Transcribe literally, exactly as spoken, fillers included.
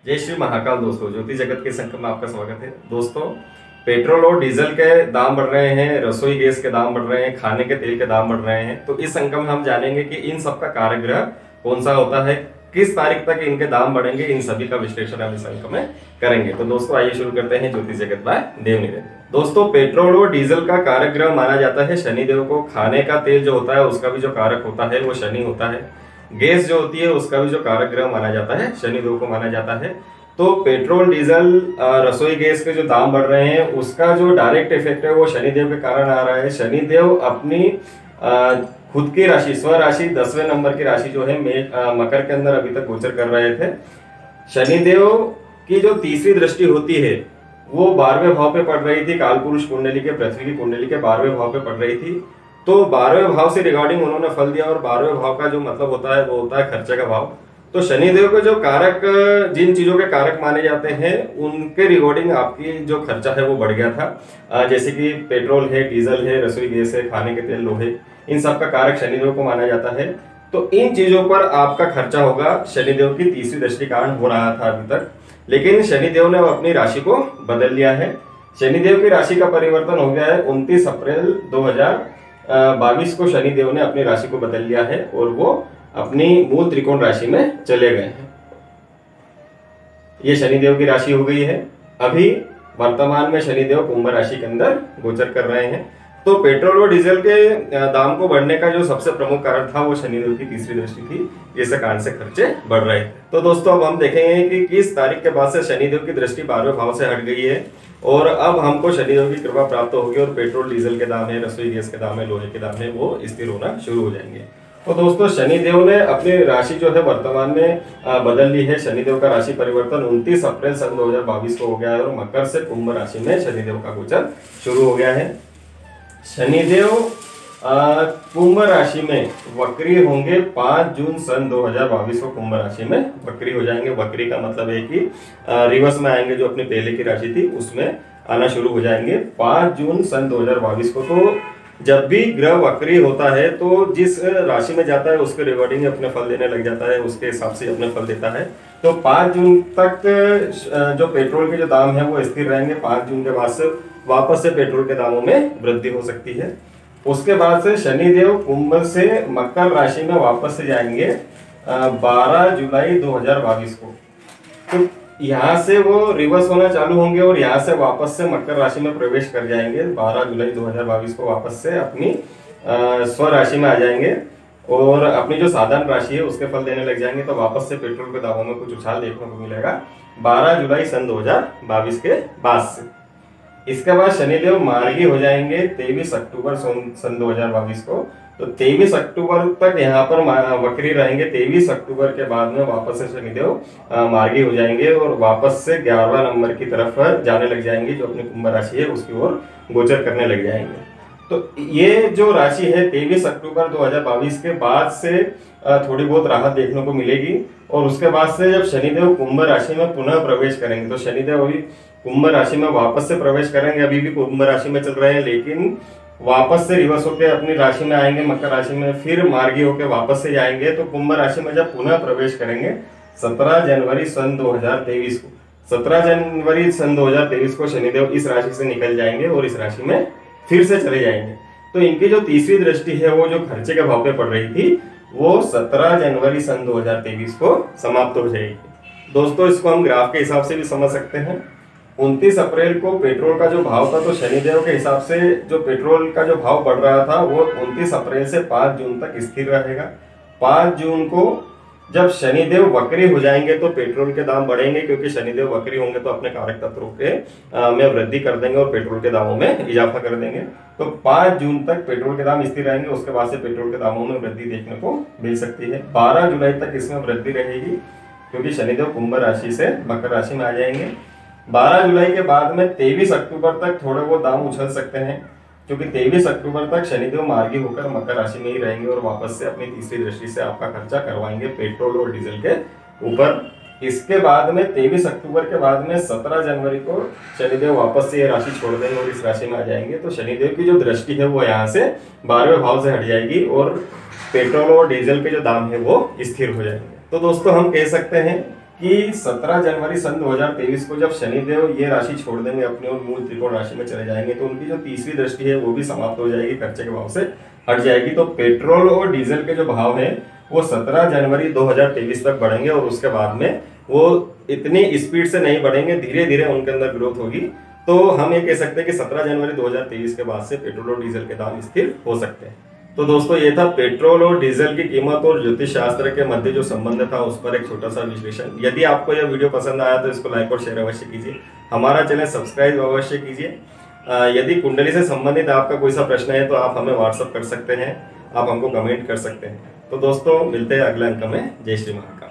जय श्री महाकाल। दोस्तों, ज्योति जगत के संकल्प में आपका स्वागत है। दोस्तों, पेट्रोल और डीजल के दाम बढ़ रहे हैं, रसोई गैस के दाम बढ़ रहे हैं, खाने के तेल के दाम बढ़ रहे हैं। तो इस अंक में हम जानेंगे कि इन सब का कारक कौन सा होता है, किस तारीख तक इनके दाम बढ़ेंगे, इन सभी का विश्लेषण हम इस अंक में करेंगे। तो दोस्तों, आइए शुरू करते हैं ज्योति जगत बाय देव निरंजन। दोस्तों, पेट्रोल और डीजल का कारक ग्रह माना जाता है शनिदेव को। खाने का तेल जो होता है उसका भी जो कारक होता है वो शनि होता है। गैस जो होती है उसका भी जो कारक ग्रह माना जाता है शनिदेव को माना जाता है। तो पेट्रोल डीजल रसोई गैस के जो दाम बढ़ रहे हैं उसका जो डायरेक्ट इफेक्ट है वो शनिदेव के कारण आ रहा है। शनिदेव अपनी खुद की राशि स्व राशि दसवें नंबर की राशि जो है मकर के अंदर अभी तक गोचर कर रहे थे। शनिदेव की जो तीसरी दृष्टि होती है वो बारहवें भाव पे पड़ रही थी। कालपुरुष कुंडली के, पृथ्वी की कुंडली के बारहवें भाव पे पड़ रही थी। तो बारहवें भाव से रिगार्डिंग उन्होंने फल दिया, और बारहवें भाव का जो मतलब होता है वो होता है खर्चे का भाव। तो शनिदेव के जो कारक, जिन चीजों के कारक माने जाते हैं उनके रिगार्डिंग आपकी जो खर्चा है वो बढ़ गया था। जैसे कि पेट्रोल है, डीजल है, रसोई गैस है, खाने के तेल, लोहे, इन सब का कारक शनिदेव को माना जाता है। तो इन चीजों पर आपका खर्चा होगा। शनिदेव की तीसरी दृष्टि कारण हो रहा था अभी तक, लेकिन शनिदेव ने अपनी राशि को बदल लिया है। शनिदेव की राशि का परिवर्तन हो गया है उनतीस अप्रैल दो हजार बाईस को। शनिदेव ने अपनी राशि को बदल लिया है और वो अपनी मूल त्रिकोण राशि में चले गए हैं। ये शनिदेव की राशि हो गई है। अभी वर्तमान में शनिदेव कुंभ राशि के अंदर गोचर कर रहे हैं। तो पेट्रोल और डीजल के दाम को बढ़ने का जो सबसे प्रमुख कारण था वो शनिदेव की तीसरी दृष्टि थी, जिसके कारण से खर्चे बढ़ रहे थे। तो दोस्तों, अब हम देखेंगे कि किस तारीख के बाद से शनिदेव की दृष्टि बारहवें भाव से हट गई है और अब हमको शनिदेव की कृपा प्राप्त होगी और पेट्रोल डीजल के दाम है, रसोई गैस के दाम है, लोहे के दाम है, वो स्थिर होना शुरू हो जाएंगे। तो दोस्तों, शनिदेव ने अपनी राशि जो है वर्तमान में बदल ली है। शनिदेव का राशि परिवर्तन उनतीस अप्रैल सन दो हजार बाईस को हो गया है और मकर से कुंभ राशि में शनिदेव का गोचर शुरू हो गया है। शनिदेव कुंभ राशि में वक्री होंगे पांच जून सन दो हजार बाईस को। कुंभ राशि में वक्री हो जाएंगे। वक्री का मतलब है कि रिवर्स में आएंगे, जो अपनी पहले की राशि थी उसमें आना शुरू हो जाएंगे पांच जून सन दो हजार बाईस को। तो जब भी ग्रह वक्री होता है तो जिस राशि में जाता है उसके रिगार्डिंग अपने फल देने लग जाता है, उसके हिसाब से अपने फल देता है। तो पांच जून तक जो पेट्रोल के जो दाम है वो स्थिर रहेंगे। पांच जून के बाद से वापस से पेट्रोल के दामों में वृद्धि हो सकती है। उसके बाद से शनिदेव कुंभ से मकर राशि में वापस से जाएंगे बारह जुलाई दो हजार बाईस को। तो यहाँ से वो रिवर्स होना चालू होंगे और यहाँ से वापस से मकर राशि में प्रवेश कर जाएंगे। बारह जुलाई दो हजार बाईस को वापस से अपनी स्व राशि में आ जाएंगे और अपनी जो साधारण राशि है उसके फल देने लग जाएंगे। तो वापस से पेट्रोल के दामों में कुछ उछाल देखने को मिलेगा बारह जुलाई सन दो हजार बाईस के बाद से। इसके बाद शनिदेव मार्गी हो जाएंगे तेईस अक्टूबर सन दो हजार बाईस को। तो तेईस अक्टूबर तक यहाँ पर वक्री रहेंगे। तेईस अक्टूबर के बाद में वापस से शनिदेव मार्गी हो जाएंगे और वापस से ग्यारहवां नंबर की तरफ जाने लग जाएंगे, जो अपनी कुंभ राशि है उसकी ओर गोचर करने लग जाएंगे। तो ये जो राशि है तेईस अक्टूबर दो हजार बाईस के बाद से थोड़ी बहुत राहत देखने को मिलेगी। और उसके बाद से जब शनिदेव कुंभ राशि में पुनः प्रवेश करेंगे, तो शनिदेव अभी कुंभ राशि में वापस से प्रवेश करेंगे। अभी भी कुंभ राशि में चल रहे हैं, लेकिन वापस से रिवर्स होकर अपनी राशि में आएंगे मकर राशि में, फिर मार्गी होकर वापस से जाएंगे। तो कुंभ राशि में जब पुनः प्रवेश करेंगे सत्रह जनवरी सन दो हजार तेईस को, सत्रह जनवरी सन दो हजार तेईस को शनिदेव इस राशि से निकल जाएंगे और इस राशि में फिर से चले जाएंगे। तो इनकी जो तीसरी दृष्टि है वो जो खर्चे के भाव पे पड़ रही थी वो सत्रह जनवरी सन दो हजार तेईस को समाप्त हो जाएगी। दोस्तों, इसको हम ग्राफ के हिसाब से भी समझ सकते हैं। उनतीस अप्रैल को पेट्रोल का जो भाव था, तो शनिदेव के हिसाब से जो पेट्रोल का जो भाव बढ़ रहा था वो उनतीस अप्रैल से पांच जून तक स्थिर रहेगा। पांच जून को जब शनिदेव वक्री हो जाएंगे तो पेट्रोल के दाम बढ़ेंगे, क्योंकि शनिदेव वक्री होंगे तो अपने कारक तत्वों के आ, में वृद्धि कर देंगे और पेट्रोल के दामों में इजाफा कर देंगे। तो पांच जून तक पेट्रोल के दाम स्थिर रहेंगे। उसके बाद से पेट्रोल के दामों में वृद्धि देखने को मिल सकती है। बारह जुलाई तक इसमें वृद्धि रहेगी, क्योंकि शनिदेव कुंभ राशि से मकर राशि में आ जाएंगे। बारह जुलाई के बाद में तेईस अक्टूबर तक थोड़े वो दाम उछल सकते हैं, क्योंकि तेईस अक्टूबर तक शनिदेव मार्गी होकर मकर राशि में ही रहेंगे और वापस से अपनी तीसरी दृष्टि से आपका खर्चा करवाएंगे पेट्रोल और डीजल के ऊपर। इसके बाद में तेईस अक्टूबर के बाद में सत्रह जनवरी को शनिदेव वापस से ये राशि छोड़ देंगे और इस राशि में आ जाएंगे। तो शनिदेव की जो दृष्टि है वो यहाँ से बारहवें भाव से हट जाएगी और पेट्रोल और डीजल के जो दाम है वो स्थिर हो जाएंगे। तो दोस्तों, हम कह सकते हैं कि सत्रह जनवरी सन दो हज़ार तेईस को जब शनिदेव ये राशि छोड़ देंगे, अपने और मूल त्रिकोण राशि में चले जाएंगे, तो उनकी जो तीसरी दृष्टि है वो भी समाप्त हो जाएगी, खर्चे के भाव से हट जाएगी। तो पेट्रोल और डीजल के जो भाव है वो सत्रह जनवरी दो हज़ार तेईस तक बढ़ेंगे और उसके बाद में वो इतनी स्पीड से नहीं बढ़ेंगे, धीरे धीरे उनके अंदर ग्रोथ होगी। तो हम ये कह सकते हैं कि सत्रह जनवरी दो हज़ार तेईस के बाद से पेट्रोल और डीजल के दाम स्थिर हो सकते हैं। तो दोस्तों ये था पेट्रोल और डीजल की कीमत और ज्योतिष शास्त्र के मध्य जो संबंध था उस पर एक छोटा सा विश्लेषण। यदि आपको यह वीडियो पसंद आया तो इसको लाइक और शेयर अवश्य कीजिए, हमारा चैनल सब्सक्राइब अवश्य कीजिए। यदि कुंडली से संबंधित आपका कोई सा प्रश्न है तो आप हमें व्हाट्सअप कर सकते हैं, आप हमको कमेंट कर सकते हैं। तो दोस्तों मिलते हैं अगले अंक में। जय श्री महाकाल।